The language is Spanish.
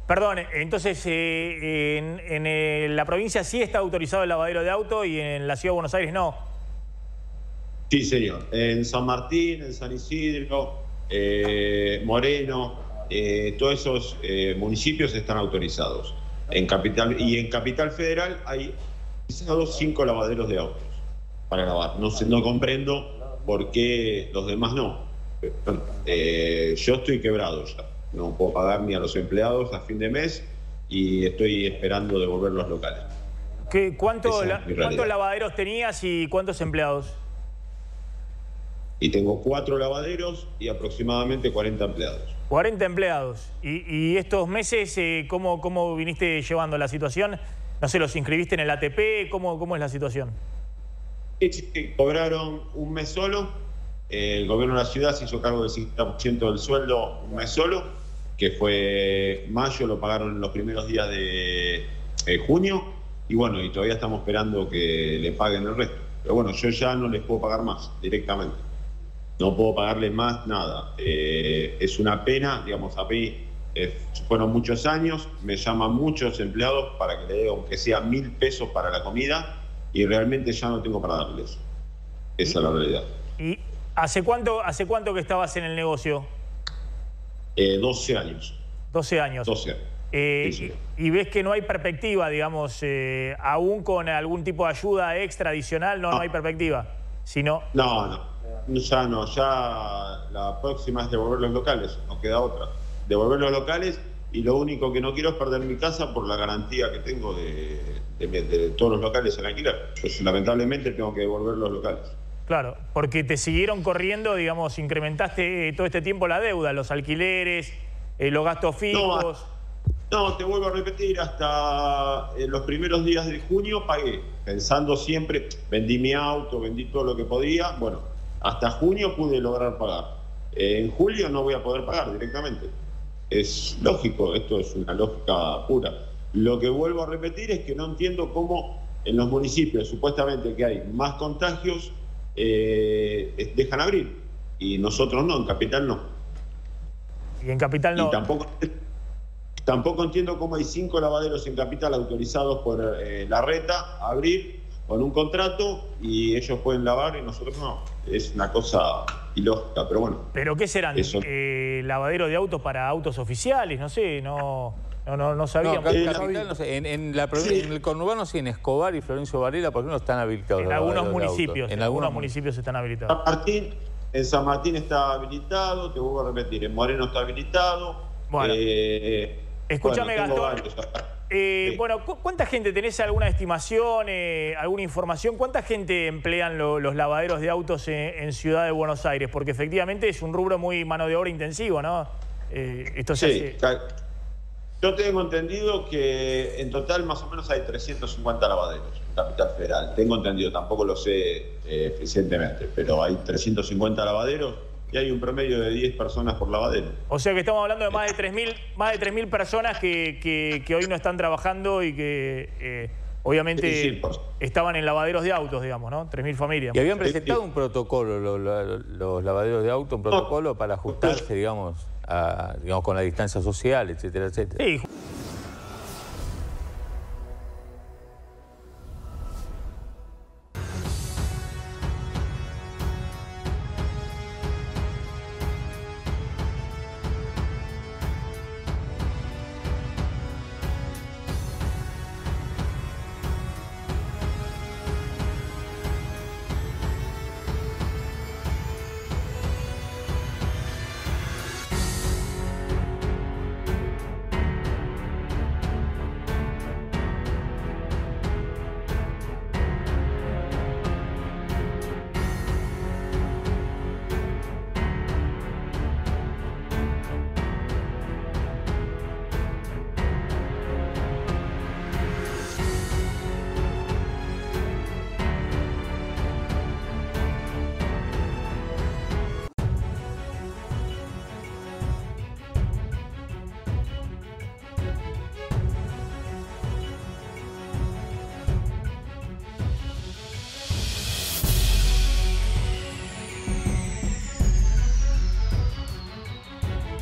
Perdón, entonces en la provincia sí está autorizado el lavadero de auto y en la Ciudad de Buenos Aires no. Sí, señor. En San Martín, en San Isidro, Moreno, todos esos municipios están autorizados. En Capital Federal hay autorizados 5 lavaderos de autos para lavar. No comprendo por qué los demás no. Yo estoy quebrado ya. No puedo pagar ni a los empleados a fin de mes y estoy esperando devolver los locales. ¿Cuántos lavaderos tenías y cuántos empleados? Y tengo 4 lavaderos y aproximadamente 40 empleados. 40 empleados. ¿Y estos meses cómo viniste llevando la situación? No sé, ¿los inscribiste en el ATP? ¿Cómo es la situación? Cobraron un mes solo. El gobierno de la ciudad se hizo cargo del 50% del sueldo un mes solo, que fue mayo, lo pagaron en los primeros días de junio. Y bueno, y todavía estamos esperando que le paguen el resto. Pero bueno, yo ya no les puedo pagar más directamente. No puedo pagarles más nada. Es una pena, digamos, a mí fueron muchos años, me llaman muchos empleados para que le dé aunque sea 1.000 pesos para la comida y realmente ya no tengo para darles. Esa es la realidad. ¿Y hace cuánto que estabas en el negocio? 12 años. 12 años. 12 años. Sí. Y ves que no hay perspectiva, digamos, aún con algún tipo de ayuda extra adicional, no hay perspectiva. Sino... Ya la próxima es devolver los locales, no queda otra. Devolver los locales y lo único que no quiero es perder mi casa por la garantía que tengo de todos los locales en alquiler. Pues lamentablemente tengo que devolver los locales. Claro, porque te siguieron corriendo, digamos, incrementaste todo este tiempo la deuda, los alquileres, los gastos fijos. No, te vuelvo a repetir, hasta los primeros días de junio pagué, pensando siempre, vendí mi auto, vendí todo lo que podía, bueno, hasta junio pude lograr pagar. En julio no voy a poder pagar directamente. Es lógico, esto es una lógica pura. Lo que vuelvo a repetir es que no entiendo cómo en los municipios, supuestamente que hay más contagios, dejan abrir. Y nosotros no, en Capital no. Y en Capital no. Y tampoco entiendo cómo hay 5 lavaderos en Capital autorizados por la Reta a abrir con un contrato y ellos pueden lavar y nosotros no. Es una cosa ilógica, pero bueno. ¿Pero qué serán? ¿Lavaderos de autos para autos oficiales? No sé, no sabíamos. No sé. En el conurbano sí, en Escobar y Florencio Varela, ¿por qué no están habilitados? En algunos municipios. En algunos municipios están habilitados. En San Martín está habilitado, te vuelvo a repetir, en Moreno está habilitado. Bueno, escúchame, Gastón. Bueno, ¿cuánta gente tenés alguna estimación, alguna información? ¿Cuánta gente emplean los lavaderos de autos en Ciudad de Buenos Aires? Porque efectivamente es un rubro muy mano de obra intensivo, ¿no? Yo tengo entendido que en total más o menos hay 350 lavaderos en Capital Federal. Tengo entendido, tampoco lo sé eficientemente, pero hay 350 lavaderos y hay un promedio de 10 personas por lavadero. O sea que estamos hablando de más de 3.000 personas que hoy no están trabajando y que obviamente estaban en lavaderos de autos, digamos, ¿no? 3.000 familias. Y habían presentado un protocolo, los lavaderos de autos, un protocolo para ajustarse, digamos, con la distancia social, etcétera, etcétera. Sí.